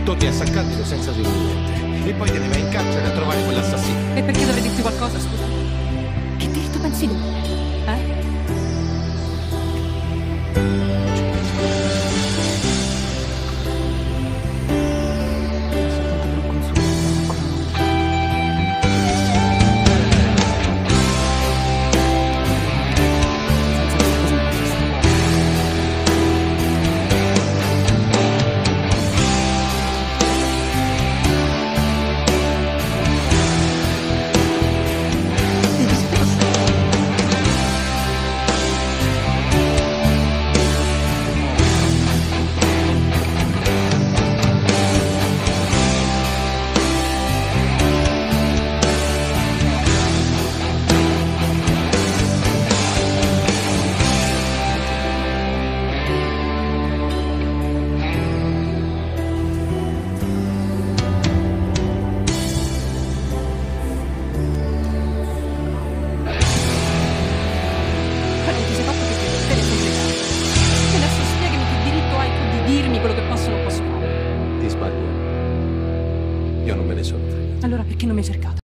Torni a San Candido senza dire niente. E poi te ne vai in carcere a trovare quell'assassino. E perché dovrei dirti qualcosa, scusa? Che diritto pensi tu? Eh? Dirmi quello che posso o non posso fare. Ti sbagli. Io non me ne sono fregato. Allora perché non mi hai cercato?